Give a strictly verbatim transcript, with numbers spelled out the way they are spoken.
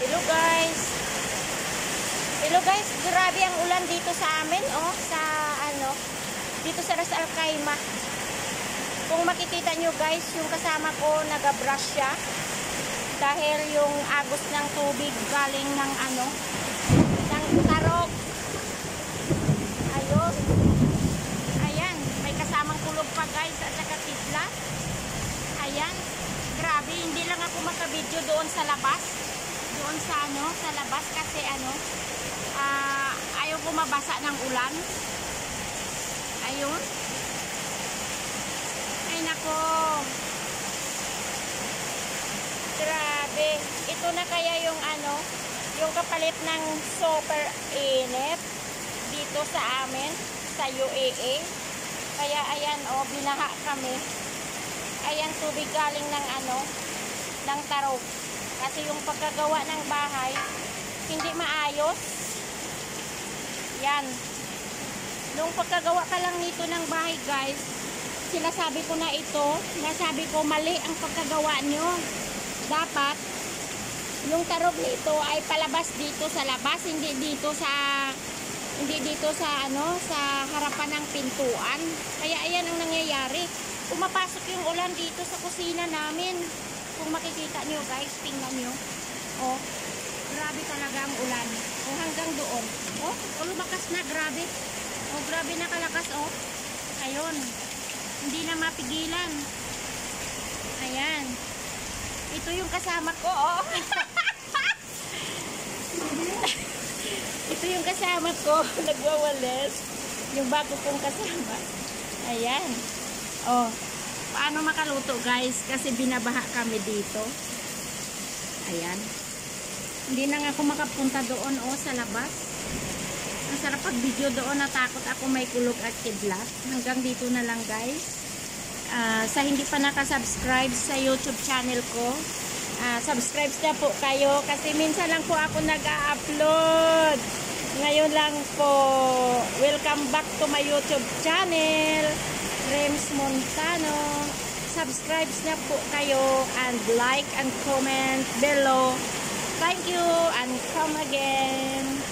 Hello guys. Hello guys, grabe ang ulan dito sa amin, oh, sa ano, dito sa Ras Al Khaimah. Kung makikita nyo guys, yung kasama ko nag-brush siya dahil yung agos ng tubig galing ng ano, ng tarok. Ayun. Ayan, may kasamang kulog pa guys at saka titla. Ayan. Grabe, hindi lang ako makabidyo doon sa labas. Doon sa ano, sa labas kasi ano, uh, ayaw ko mabasa ng ulan. Ayun. Ay nako. Grabe. Ito na kaya yung ano, yung kapalit ng super init dito sa amin, sa U A E. Kaya ayan, oh, binaha kami. Ayan, tubig galing ng ano, ng tarog. Kasi yung pagkagawa ng bahay, hindi maayos. Yan. Nung pagkagawa ka lang nito ng bahay, guys, sinasabi ko na ito, nasabi ko mali ang pagkagawa nyo. Dapat, yung tarog nito ay palabas dito sa labas, hindi dito sa, hindi dito sa, ano, sa harapan ng pintuan. Kaya ayan ang nangyayari. Pumapasok yung ulan dito sa kusina namin. Kung makikita nyo guys, tingnan nyo. Oh, grabe talaga ang ulan. Oh, hanggang doon. Oh, oh lumakas na, grabe. Oh, grabe na kalakas, oh. Ayun. Hindi na mapigilan. Ayan. Ito yung kasama ko, oh. Ito yung kasama ko. Nagwawalis. Yung bago kong kasama. Ayan. Oh, paano makaluto guys? Kasi binabaha kami dito. Ayan. Hindi na nga ako makapunta doon, oh, sa labas. Ang sarap pag video doon, natakot ako may kulog at kidlat. Hanggang dito na lang guys. Uh, sa hindi pa nakasubscribe sa YouTube channel ko, uh, subscribe na po kayo. Kasi minsan lang po ako nag-a-upload. Ngayon lang po. Welcome back to my YouTube channel. Rems Montano. Subscribe na po kayo and like and comment below. Thank you and come again.